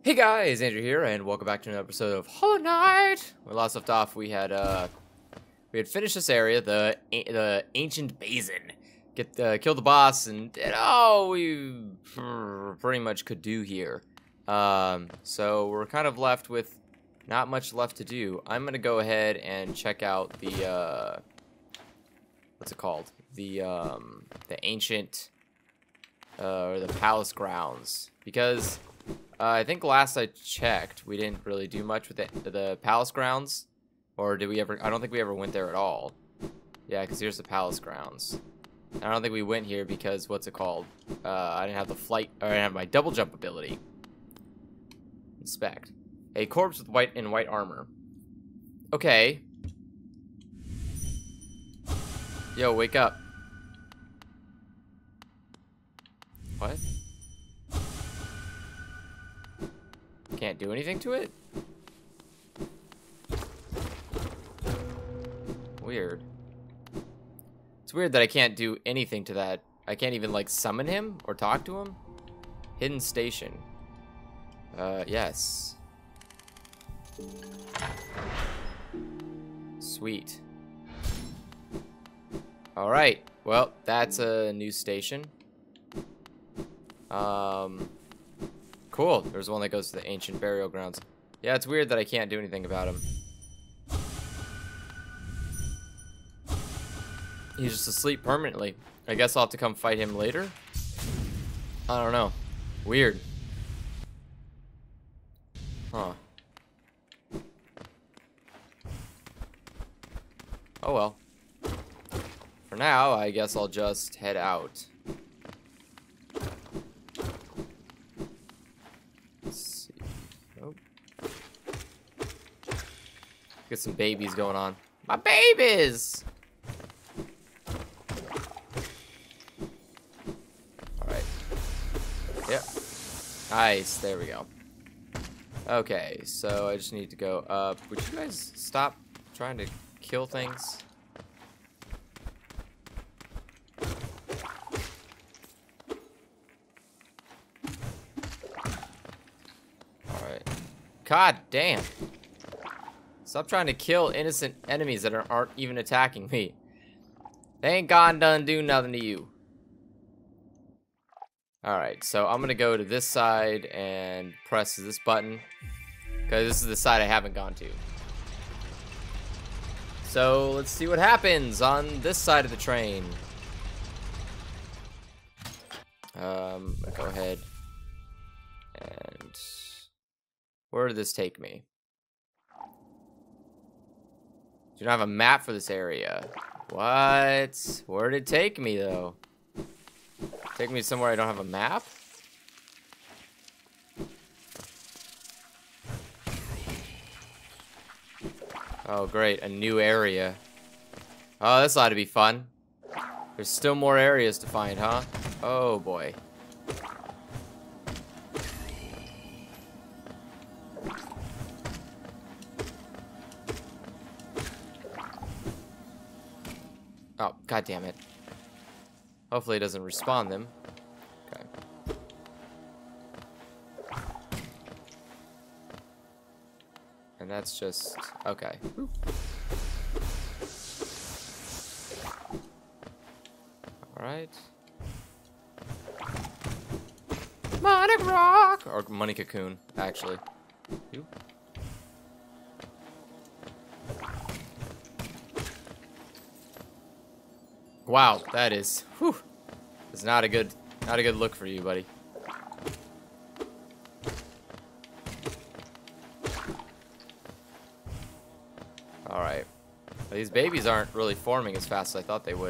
Hey guys, Andrew here, and welcome back to another episode of Hallownest. When last left off, we had finished this area, the ancient basin. Killed the boss, and did all we pretty much could do here. So we're kind of left with not much left to do. I'm gonna go ahead and check out the what's it called? The ancient or the palace grounds, because I think last I checked, we didn't really do much with the palace grounds. Or did we ever? I don't think we ever went there at all. Yeah, because here's the palace grounds. I don't think we went here because, what's it called? I didn't have the flight, or I didn't have my double jump ability. Inspect. A corpse with white armor. Okay. Yo, wake up. What? Can't do anything to it? Weird. It's weird that I can't do anything to that. I can't even, like, summon him or talk to him. Hidden station. Yes. Sweet. Alright. Well, that's a new station. Cool. There's one that goes to the ancient burial grounds. Yeah, it's weird that I can't do anything about him. He's just asleep permanently. I guess I'll have to come fight him later? I don't know. Weird. Huh. Oh well. For now, I guess I'll just head out. Get some babies going on. My babies! Alright. Yep. Nice. There we go. Okay, so I just need to go up. Would you guys stop trying to kill things? Alright. God damn. Stop trying to kill innocent enemies that aren't even attacking me. They ain't gone done do nothing to you. Alright, so I'm gonna go to this side and press this button, because this is the side I haven't gone to. So let's see what happens on this side of the train. I'll go ahead and... where did this take me? Do not have a map for this area. What? Where did it take me, though? Take me somewhere I don't have a map? Oh, great. A new area. Oh, this ought to be fun. There's still more areas to find, huh? Oh, boy. Oh, god damn it. Hopefully it doesn't respawn them. Okay. And that's just... okay. Alright. Money rock! Or money cocoon, actually. Oop. Wow, that is, whew, it's not a good look for you, buddy. All right, these babies aren't really forming as fast as I thought they would.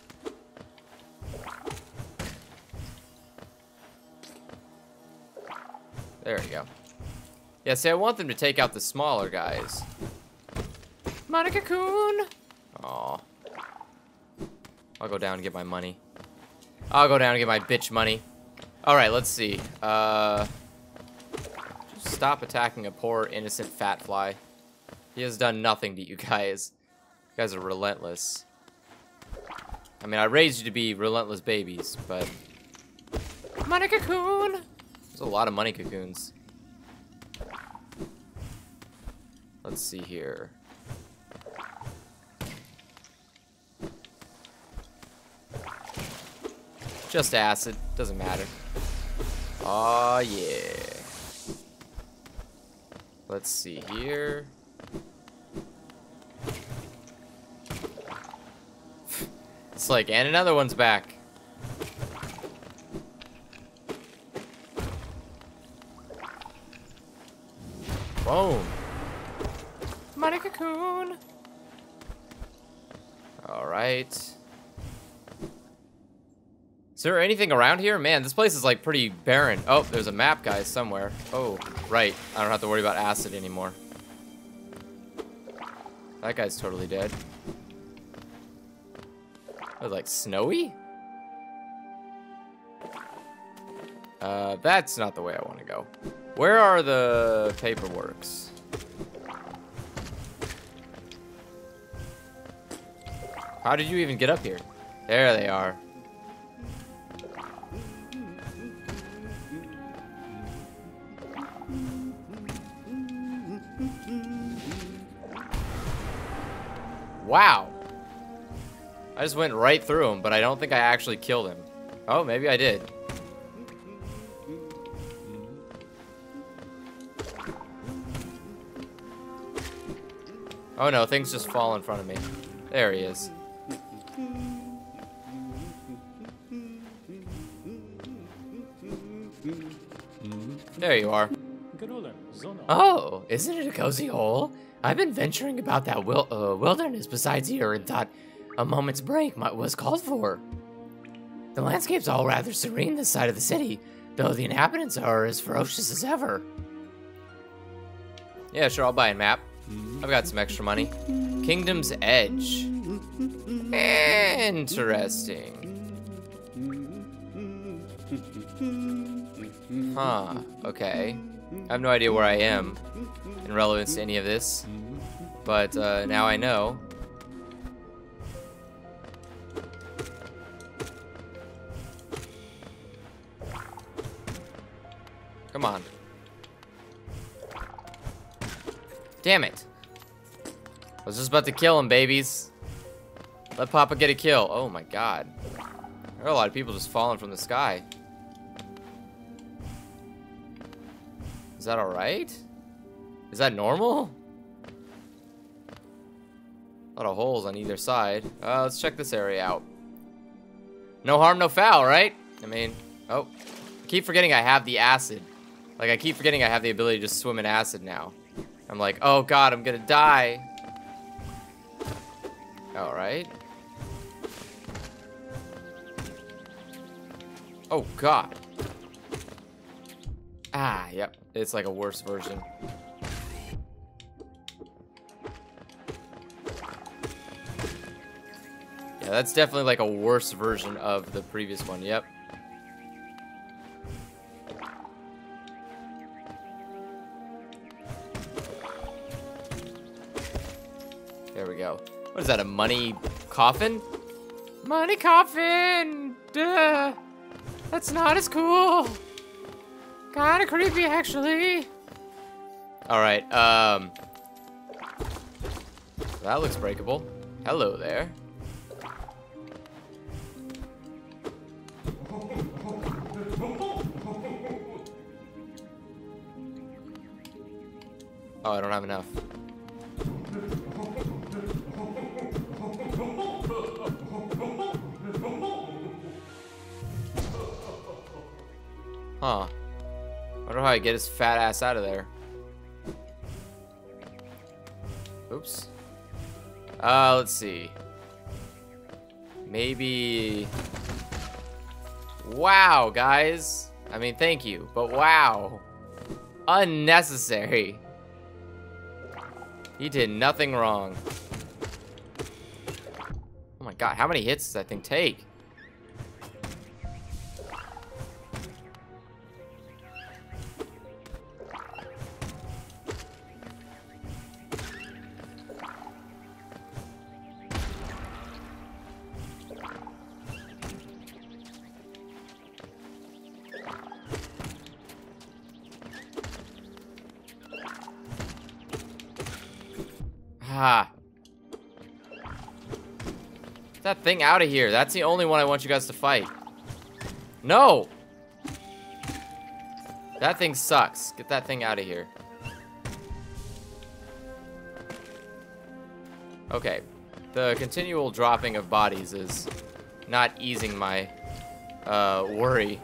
There we go. Yeah, see, I want them to take out the smaller guys. Monica Coon. Aw. I'll go down and get my money. I'll go down and get my bitch money. Alright, let's see. Just stop attacking a poor, innocent fat fly. He has done nothing to you guys. You guys are relentless. I mean, I raised you to be relentless babies, but... Money cocoon! There's a lot of money cocoons. Let's see here. Just acid. Doesn't matter. Oh yeah. Let's see here. It's like, and another one's back. Boom. Money cocoon. Alright. Is there anything around here? Man, this place is like pretty barren. Oh, there's a map, guys, somewhere. Oh, right. I don't have to worry about acid anymore. That guy's totally dead. Oh, like snowy? That's not the way I want to go. Where are the paperworks? How did you even get up here? There they are. Wow. I just went right through him, but I don't think I actually killed him. Oh, maybe I did. Oh no, things just fall in front of me. There he is. There you are. Oh, isn't it a cozy hole? I've been venturing about that wilderness besides here and thought a moment's break was called for. The landscape's all rather serene this side of the city, though the inhabitants are as ferocious as ever. Yeah, sure, I'll buy a map. I've got some extra money. Kingdom's Edge. Interesting. Huh, okay. I have no idea where I am in relevance to any of this, but now I know. Come on. Damn it. I was just about to kill him, babies. Let Papa get a kill. Oh my god. There are a lot of people just falling from the sky. Is that alright? Is that normal? A lot of holes on either side. Let's check this area out. No harm, no foul, right? I mean, oh. I keep forgetting I have the acid. Like, I keep forgetting I have the ability to just swim in acid now. I'm like, oh god, I'm gonna die. Alright. Oh god. Ah, yep. It's like a worse version. Yeah, that's definitely like a worse version of the previous one, yep. There we go. What is that, a money coffin? Money coffin! Duh! That's not as cool! Kinda creepy, actually. Alright, that looks breakable. Hello there. Oh, I don't have enough. Huh. Wonder how I get his fat ass out of there. Oops. Let's see. Maybe... Wow, guys. I mean, thank you, but wow. Unnecessary. He did nothing wrong. Oh my god, how many hits does that thing take? Ah. Get that thing out of here. That's the only one I want you guys to fight. No! That thing sucks. Get that thing out of here. Okay. The continual dropping of bodies is not easing my worry.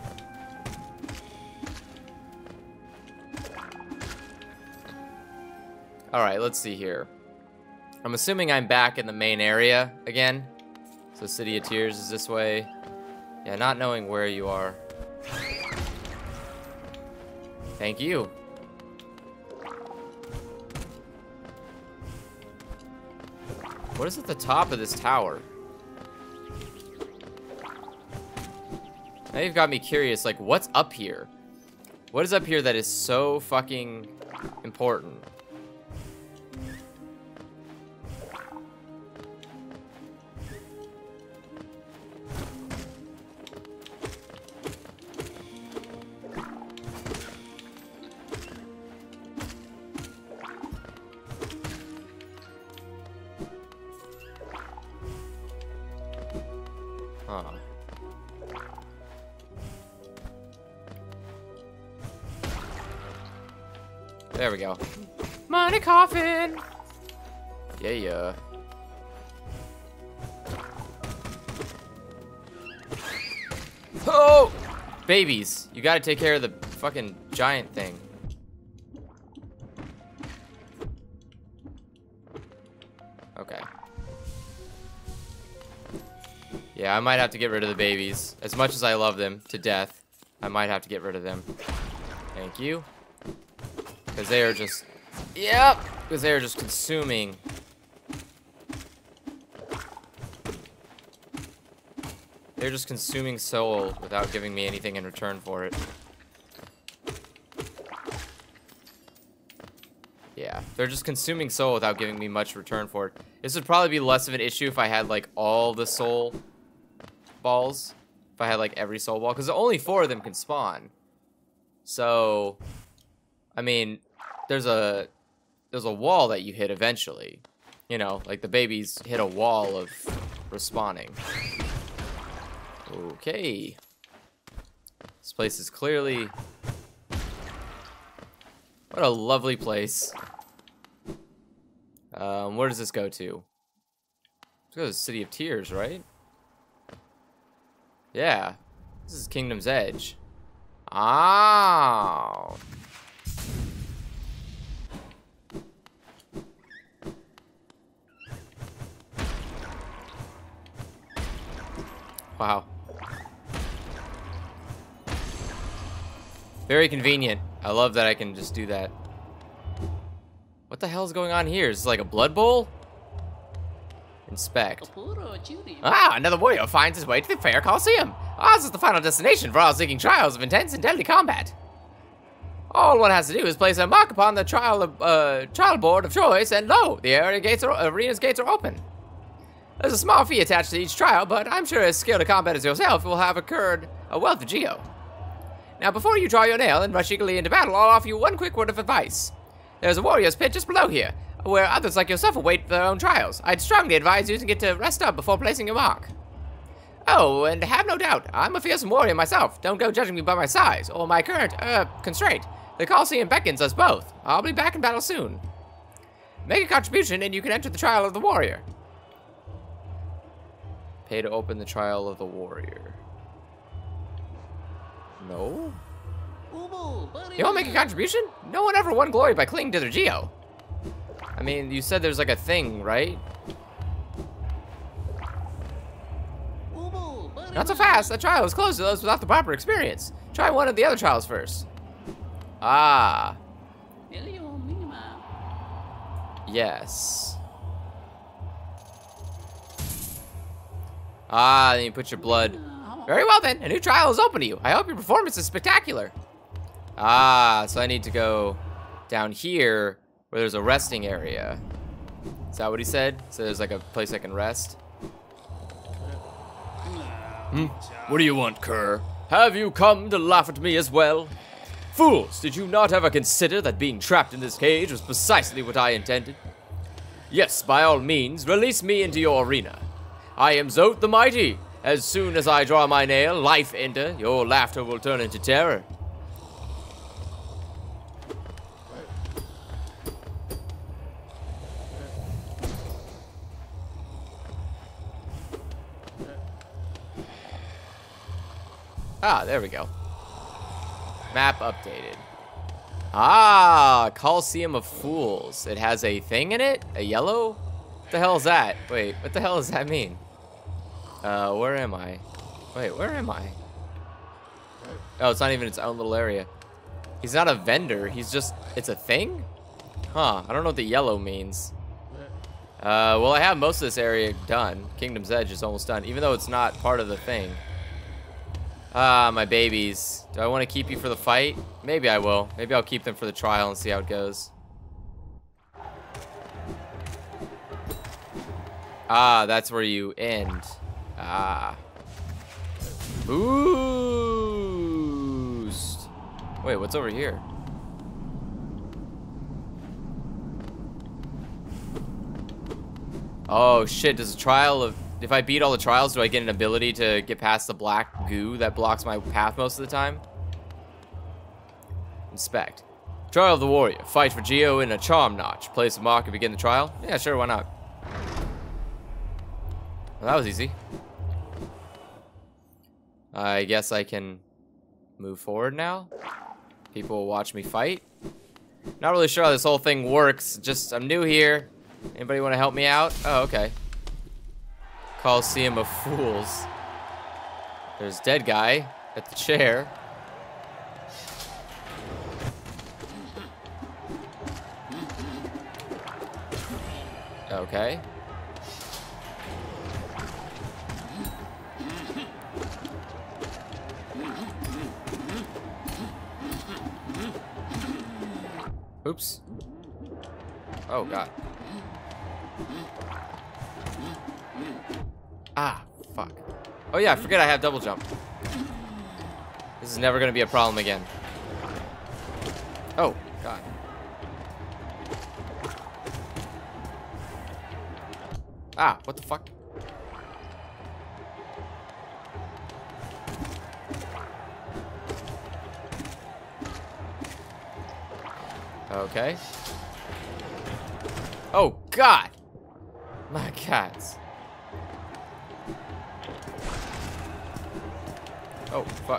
Alright, let's see here. I'm assuming I'm back in the main area again. So City of Tears is this way. Yeah, not knowing where you are. Thank you. What is at the top of this tower? Now you've got me curious, like, what's up here? What is up here that is so fucking important? Huh. There we go. Money coffin! Yeah. Oh! Babies, you gotta take care of the fucking giant thing. Okay. Yeah, I might have to get rid of the babies. As much as I love them to death, I might have to get rid of them. Thank you. Because they are just... Yep! Because they are just consuming... They're just consuming soul without giving me anything in return for it. Yeah, they're just consuming soul without giving me much return for it. This would probably be less of an issue if I had, like, all the soul balls. If I had, like, every soul ball. Because only 4 of them can spawn. So... I mean, there's a wall that you hit eventually. You know, like the babies hit a wall of respawning. Okay. This place is clearly... What a lovely place. Where does this go to? Let's go to the City of Tears, right? Yeah. This is Kingdom's Edge. Oh. Wow. Very convenient. I love that I can just do that. What the hell is going on here? Is this like a blood bowl? Inspect. Ah, another warrior finds his way to the Fair Coliseum. Ours is the final destination for all seeking trials of intense and deadly combat. All one has to do is place a mark upon the trial board of choice, and lo, the arena's gates are open. There's a small fee attached to each trial, but I'm sure as skilled a combat as yourself will have incurred a wealth of geo. Now, before you draw your nail and rush eagerly into battle, I'll offer you one quick word of advice. There's a warrior's pit just below here, where others like yourself await their own trials. I'd strongly advise you to get to rest up before placing your mark. Oh, and have no doubt, I'm a fearsome warrior myself. Don't go judging me by my size, or my current, constraint. The Coliseum beckons us both. I'll be back in battle soon. Make a contribution and you can enter the trial of the warrior. Pay to open the trial of the warrior. No? You won't make a contribution? No one ever won glory by clinging to their geo. I mean, you said there's like a thing, right? Not so fast. That trial is closed to those without the proper experience. Try one of the other trials first. Ah. Yes. Ah, then you put your blood. Very well then, a new trial is open to you. I hope your performance is spectacular. Ah, so I need to go down here where there's a resting area. Is that what he said? So there's like a place I can rest? What do you want, cur? Have you come to laugh at me as well? Fools, did you not ever consider that being trapped in this cage was precisely what I intended? Yes, by all means, release me into your arena. I am Zote the Mighty. As soon as I draw my nail, life enter, your laughter will turn into terror. Ah, there we go. Map updated. Ah, Coliseum of Fools. It has a thing in it? A yellow? What the hell is that? Wait, what the hell does that mean? Where am I? Wait, where am I? Oh, it's not even its own little area. He's not a vendor. He's just, it's a thing? Huh, I don't know what the yellow means. Well, I have most of this area done. Kingdom's Edge is almost done, even though it's not part of the thing. Ah, my babies. Do I want to keep you for the fight? Maybe I will. Maybe I'll keep them for the trial and see how it goes. Ah, that's where you end. Ah. Boost. Wait, what's over here? Oh, shit. Does a trial of... If I beat all the trials, do I get an ability to get past the black goo that blocks my path most of the time? Inspect. Trial of the Warrior. Fight for Geo in a charm notch. Place a mark and begin the trial. Yeah, sure, why not? Well, that was easy. I guess I can move forward now. People will watch me fight. Not really sure how this whole thing works. Just, I'm new here. Anybody want to help me out? Oh, okay. Coliseum of Fools. There's dead guy at the chair. Okay. Oops. Oh, God. Ah, fuck. Oh yeah, I forget I have double jump. This is never gonna be a problem again. Oh, God. Ah, what the fuck? Okay. Oh, God! My cats. Oh, fuck.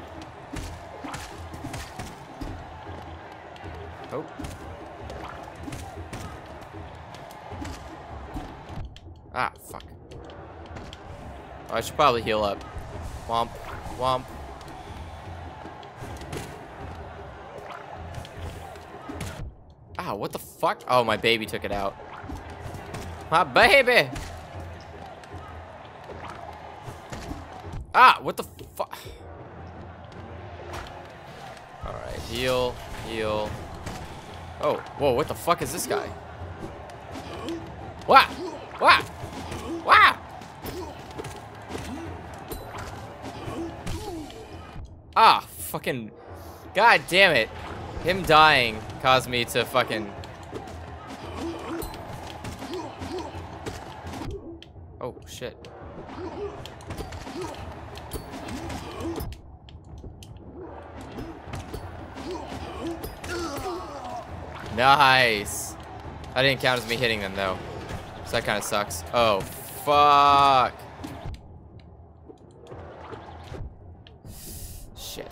Oh. Ah, fuck. Oh, I should probably heal up. Womp. Womp. Ah, what the fuck? Oh, my baby took it out. My baby! Ah, what the fuck? Alright, heal, heal. Oh, whoa, what the fuck is this guy? Wah! Wah! Wah! Ah, fucking... God damn it. Him dying caused me to fucking... Oh, shit. Nice. That didn't count as me hitting them, though. So that kind of sucks. Oh, fuck. Shit.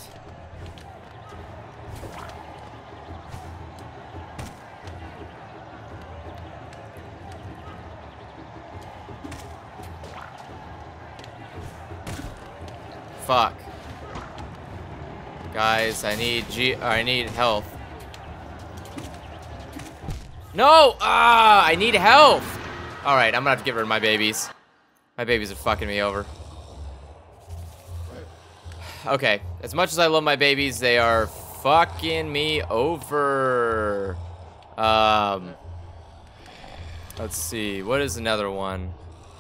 Fuck. Guys, I need health. No! Ah, I need health! Alright, I'm gonna have to get rid of my babies. My babies are fucking me over. Okay, as much as I love my babies, they are fucking me over. Let's see, what is another one?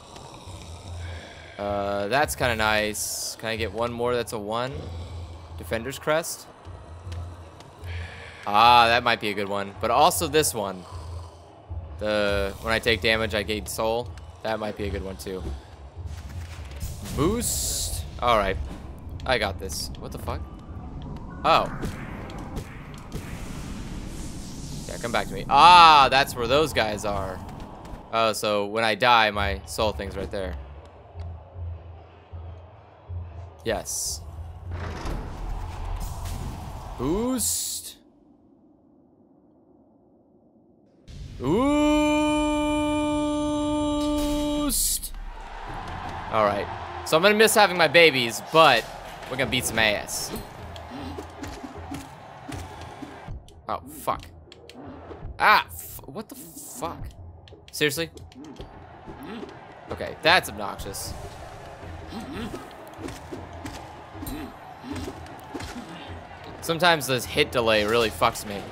That's kind of nice. Can I get one more that's a 1? Defender's Crest? Ah, that might be a good one. But also this one. when I take damage, I gain soul. That might be a good one too. Boost. All right, I got this. What the fuck? Oh. Yeah, come back to me. Ah, that's where those guys are. Oh, so when I die, my soul thing's right there. Yes. Boost. Boost. All right. So I'm gonna miss having my babies, but we're gonna beat some ass. Oh, fuck. Ah, what the fuck? Seriously? Okay, that's obnoxious. Sometimes this hit delay really fucks me.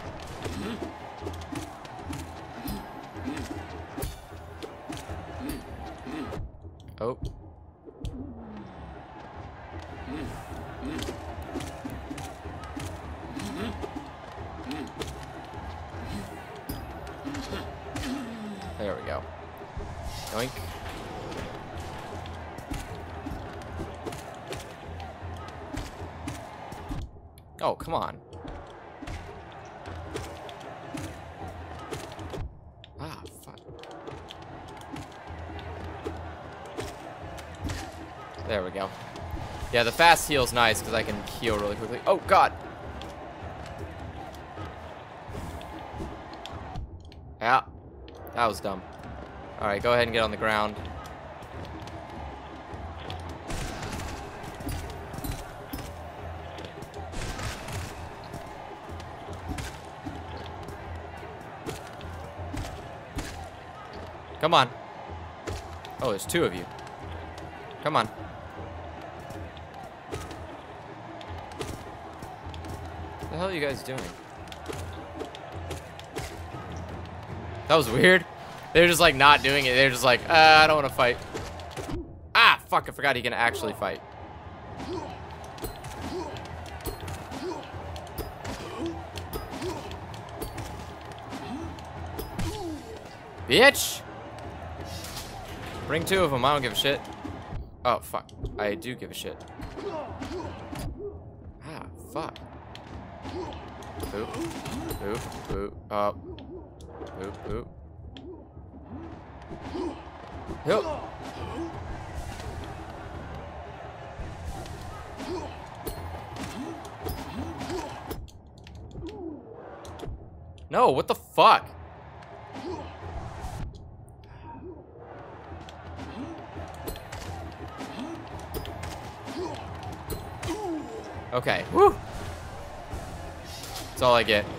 Oh. There we go. Yoink. Oh, come on. Ah, fuck. There we go. Yeah, the fast heal's nice because I can heal really quickly. Oh, God. Yeah, that was dumb. All right, go ahead and get on the ground. Come on. Oh, there's two of you. Come on. What the hell are you guys doing? That was weird. They're just like not doing it. They're just like, I don't want to fight. Ah, fuck, I forgot he can actually fight. Bitch! Bring two of them, I don't give a shit. Oh, fuck. I do give a shit. Ah, fuck. Boop. Boop. Boop. Up. Boop. Boop. Yep. No, what the fuck? Okay, woo! That's all I get.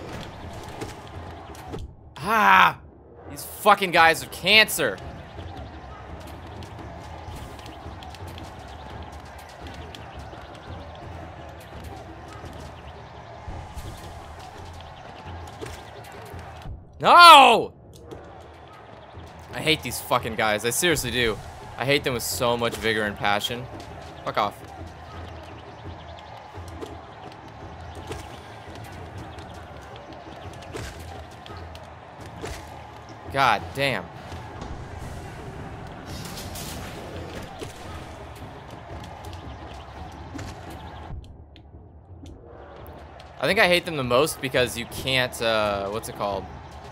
Ah! These fucking guys have cancer! No! I hate these fucking guys. I seriously do. I hate them with so much vigor and passion. Fuck off. God damn. I think I hate them the most because you can't, what's it called?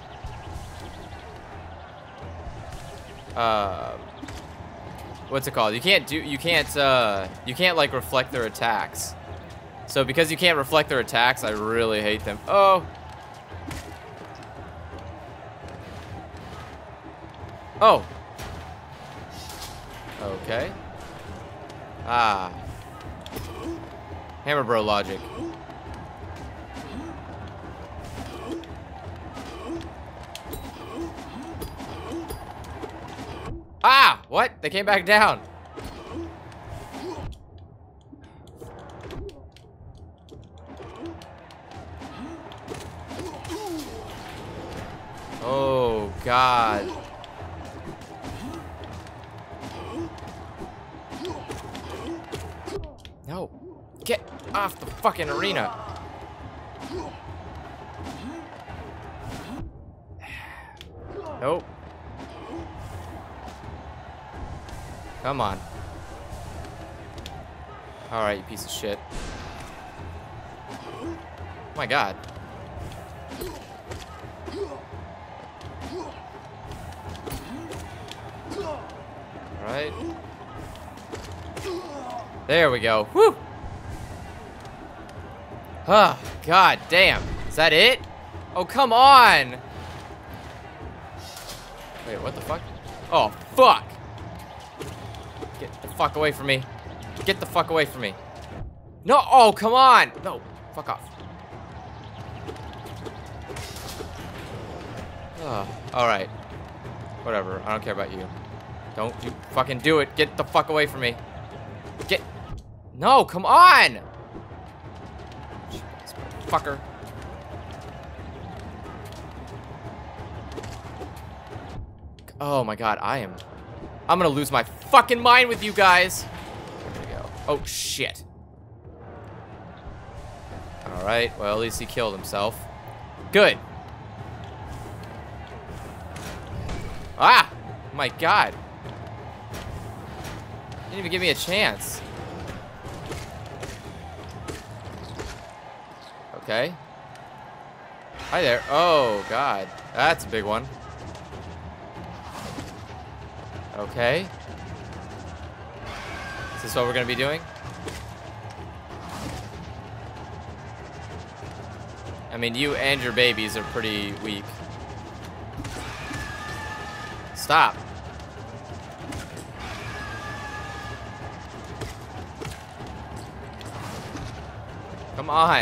What's it called? You can't like reflect their attacks. So because you can't reflect their attacks, I really hate them. Oh. Oh. Okay. Ah. Hammer bro logic. Ah! What? They came back down. Oh, God. No. Get off the fucking arena. Nope. Come on. Alright, you piece of shit. Oh my god. Alright. There we go. Whew! Ah, god damn. Is that it? Oh, come on! Wait, what the fuck? Oh, fuck! Get the fuck away from me. Get the fuck away from me. No, oh, come on! No, fuck off. Oh, alright. Whatever, I don't care about you. Don't you fucking do it. Get the fuck away from me. Get. No, come on! Fucker. Oh my god, I'm gonna lose my fucking mind with you guys. There we go. Oh shit. Alright, well at least he killed himself. Good. Ah! Oh my god. Didn't even give me a chance. Okay. Hi there. Oh god. That's a big one. Okay. Is this what we're gonna be doing? I mean, you and your babies are pretty weak. Stop. Come on.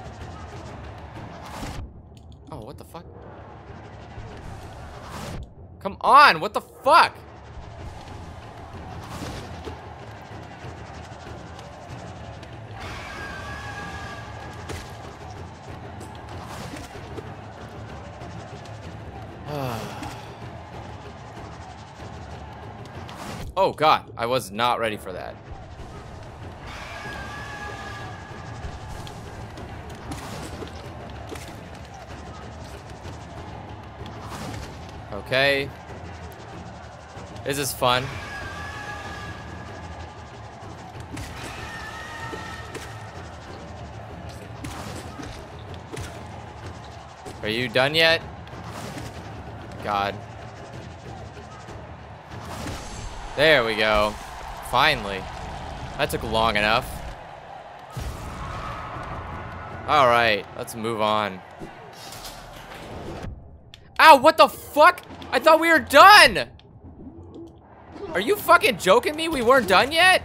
Oh, what the fuck? Come on, what the fuck? Oh god, I was not ready for that. Okay. This is fun. Are you done yet? God. There we go. Finally. That took long enough. Alright, let's move on. Ow, what the fuck? I thought we were done! Are you fucking joking me? We weren't done yet?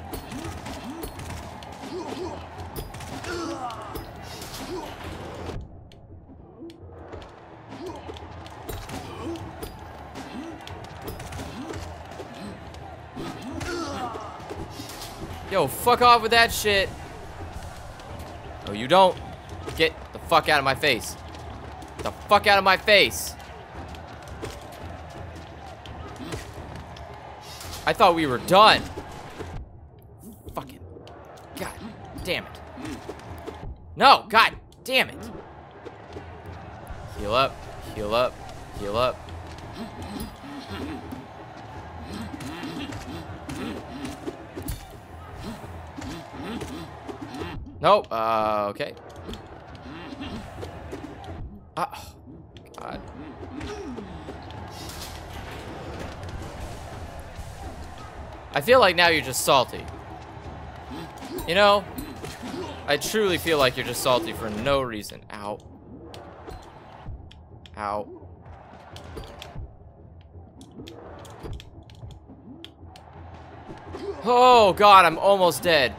Yo, fuck off with that shit. No, you don't. Get the fuck out of my face. Get the fuck out of my face. I thought we were done. Fucking. God damn it. No, god damn it. Heal up, heal up, heal up. Nope, okay. Oh, God. I feel like now you're just salty. You know, I truly feel like you're just salty for no reason. Ow. Ow. Oh, God, I'm almost dead.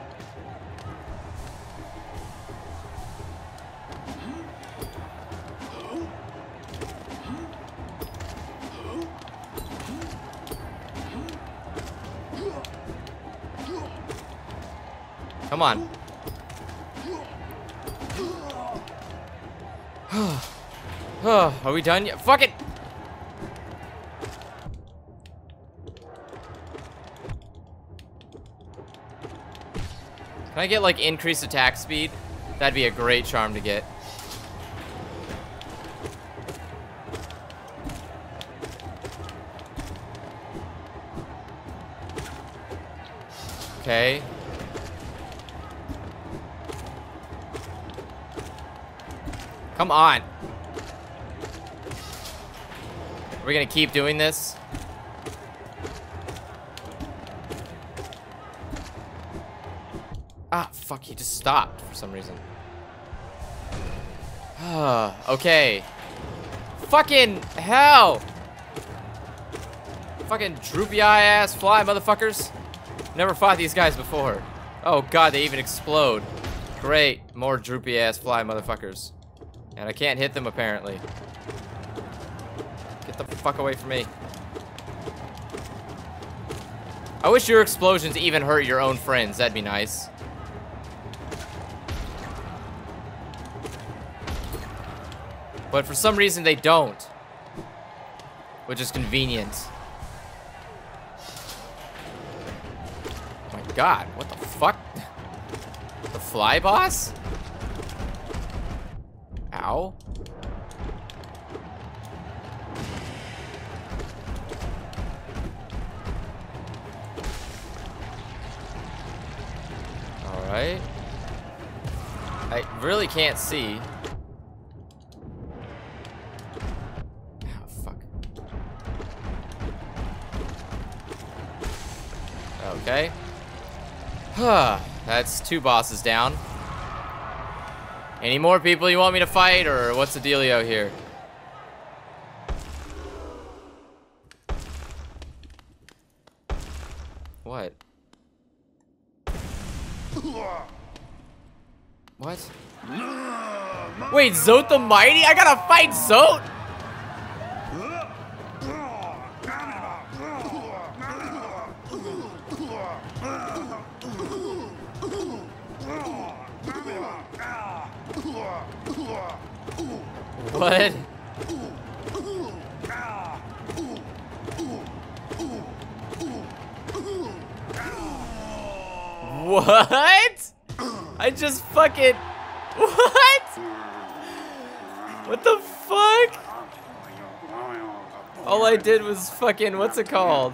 Come on. Are we done yet? Fuck it! Can I get, like, increased attack speed? That'd be a great charm to get. Okay. Come on. Are we gonna keep doing this? Ah, fuck, he just stopped for some reason. Okay. Fucking hell! Fucking droopy eye ass fly motherfuckers. Never fought these guys before. Oh god, they even explode. Great, more droopy ass fly motherfuckers. And I can't hit them apparently. Get the fuck away from me. I wish your explosions even hurt your own friends. That'd be nice. But for some reason they don't. Which is convenient. Oh my god, what the fuck? The fly boss? Ow. Alright. I really can't see. Oh, fuck. Okay. That's 2 bosses down. Any more people you want me to fight, or what's the dealio here? What? What? Wait, Zote the Mighty? I gotta fight Zote? What? What? I just fucking... What? What the fuck? All I did was fucking... What's it called?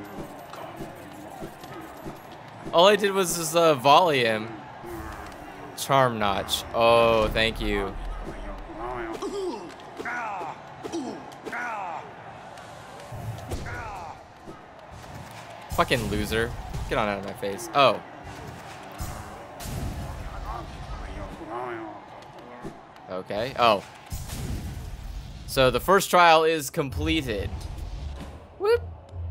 All I did was just volley him. Charm notch. Oh, thank you. Fucking loser. Get on out of my face. Oh. Okay. Oh. So the first trial is completed. Whoop.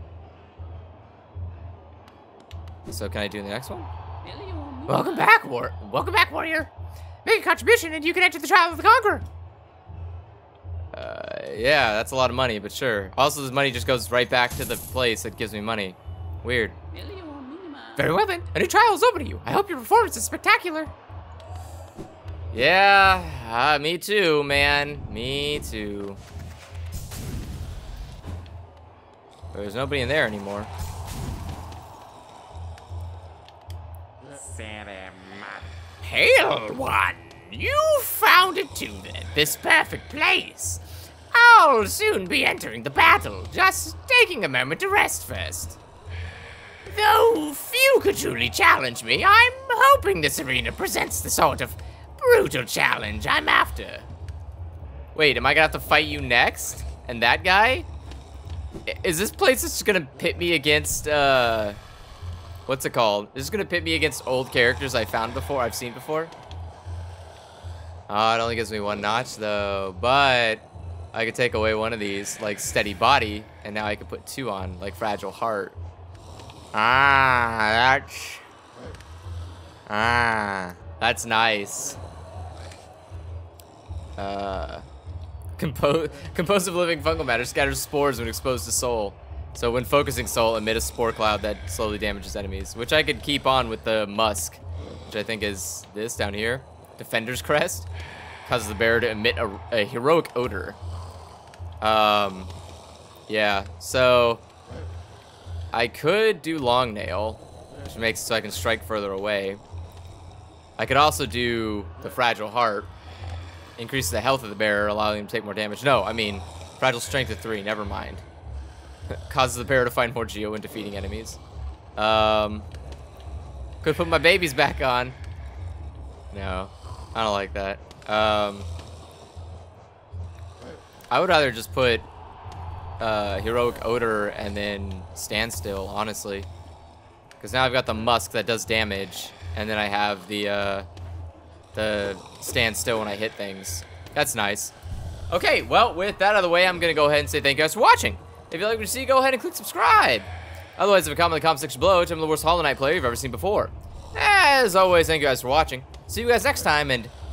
So can I do the next one? Welcome back, warrior. Make a contribution and you can enter the trial of the conqueror. Yeah, that's a lot of money, but sure. Also, this money just goes right back to the place that gives me money. Weird. Very well then, a new trial is open to you. I hope your performance is spectacular. Yeah, me too, man. Me too. There's nobody in there anymore. Hail, one! You found it too, then, this perfect place. I'll soon be entering the battle, just taking a moment to rest first. Though few could truly challenge me, I'm hoping this arena presents the sort of brutal challenge I'm after. Wait, am I gonna have to fight you next? And that guy? Is this place just gonna pit me against, what's it called? Is this gonna pit me against old characters I've seen before? Oh, it only gives me 1 notch though, but I could take away one of these, like steady body, and now I could put 2 on, like fragile heart. That's nice. Composed of living fungal matter scatters spores when exposed to soul. So when focusing soul, emit a spore cloud that slowly damages enemies, which I could keep on with the musk, which I think is this down here. Defender's crest causes the bearer to emit a heroic odor. Yeah, so I could do long nail, which makes it so I can strike further away. I could also do the fragile heart, increases the health of the bearer, allowing him to take more damage. No, I mean fragile strength of 3. Never mind. Causes the bearer to find more geo when defeating enemies. Could put my babies back on. No, I don't like that. I would rather just put heroic odor and then standstill, honestly, because now I've got the musk that does damage, and then I have the standstill when I hit things. That's nice. Okay, well, with that out of the way, I'm gonna go ahead and say thank you guys for watching. If you like what you see, go ahead and click subscribe. Otherwise, leave a comment in the comment section below. Tell me the worst Hollow Knight player you've ever seen before. As always, thank you guys for watching. See you guys next time, and